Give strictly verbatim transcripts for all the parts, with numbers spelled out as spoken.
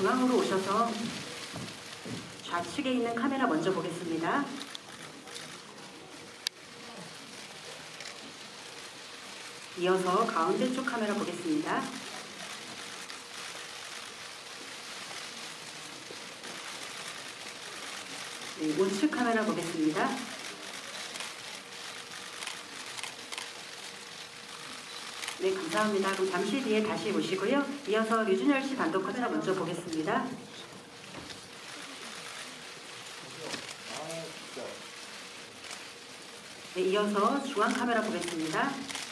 중앙으로 오셔서 좌측에 있는 카메라 먼저 보겠습니다. 이어서 가운데 쪽 카메라 보겠습니다. 네, 우측 카메라 보겠습니다. 네, 감사합니다. 그럼 잠시 뒤에 다시 오시고요. 이어서 류준열 씨 단독 카메라 먼저 보겠습니다. 네, 이어서 중앙 카메라 보겠습니다.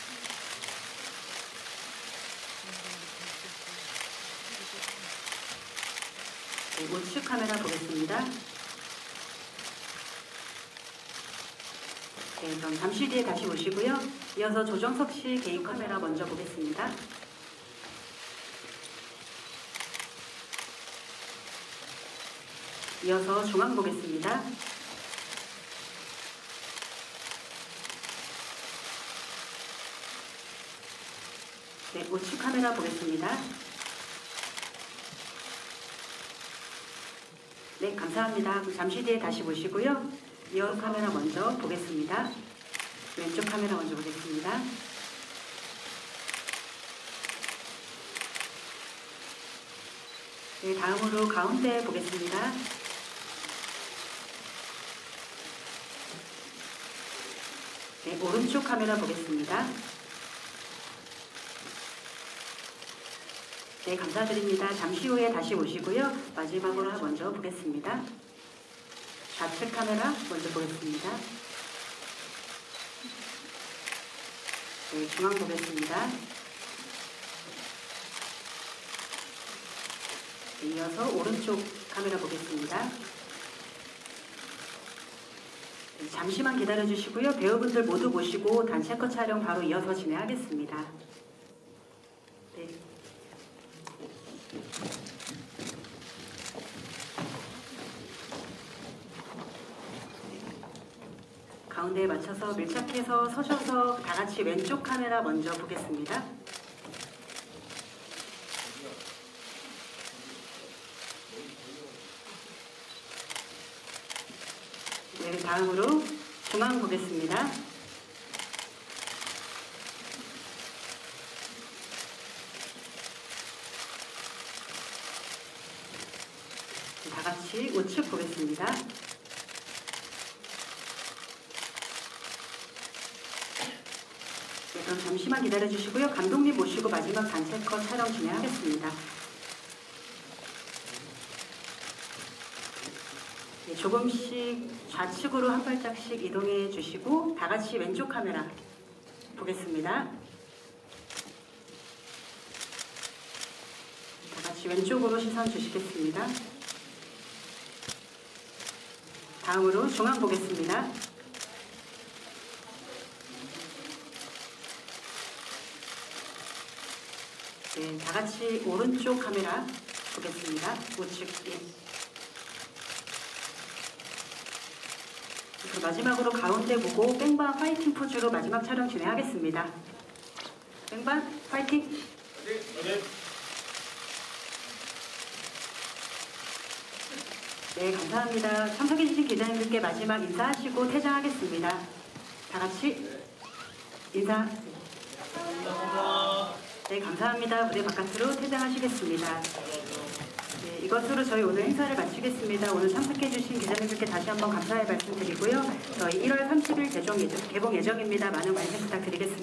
네, 우측 카메라 보겠습니다. 네, 그럼 잠시 뒤에 다시 오시고요. 이어서 조정석 씨 개인 카메라 먼저 보겠습니다. 이어서 중앙 보겠습니다. 네, 우측 카메라 보겠습니다. 네, 감사합니다. 그럼 잠시 뒤에 다시 보시고요. 이어서 카메라 먼저 보겠습니다. 왼쪽 카메라 먼저 보겠습니다. 네, 다음으로 가운데 보겠습니다. 네, 오른쪽 카메라 보겠습니다. 네, 감사드립니다. 잠시 후에 다시 오시고요. 마지막으로 먼저 보겠습니다. 좌측 카메라 먼저 보겠습니다. 네, 중앙 보겠습니다. 네, 이어서 오른쪽 카메라 보겠습니다. 네, 잠시만 기다려 주시고요. 배우분들 모두 모시고 단체컷 촬영 바로 이어서 진행하겠습니다. 네. 가운데에 맞춰서 밀착해서 서셔서 다 같이 왼쪽 카메라 먼저 보겠습니다. 네, 다음으로 중앙 보겠습니다. 다 같이 우측 보겠습니다. 네, 그럼 잠시만 기다려 주시고요. 감독님 모시고 마지막 단체컷 촬영 진행하겠습니다. 네, 조금씩 좌측으로 한 발짝씩 이동해 주시고 다 같이 왼쪽 카메라 보겠습니다. 다 같이 왼쪽으로 시선 주시겠습니다. 다음으로 중앙 보겠습니다. 네, 다 같이 오른쪽 카메라 보겠습니다. 우측. 예. 마지막으로 가운데 보고 뺑반 파이팅 포즈로 마지막 촬영 진행하겠습니다. 뺑반 파이팅! 네, 네. 네, 감사합니다. 참석해주신 기자님들께 마지막 인사하시고 퇴장하겠습니다. 다 같이 인사. 감사합니다. 네, 감사합니다. 무대 바깥으로 퇴장하시겠습니다. 네, 이것으로 저희 오늘 행사를 마치겠습니다. 오늘 참석해주신 기자님들께 다시 한번 감사의 말씀드리고요. 저희 일월 삼십일 개봉 예정, 개봉 예정입니다. 많은 관심 부탁드리겠습니다.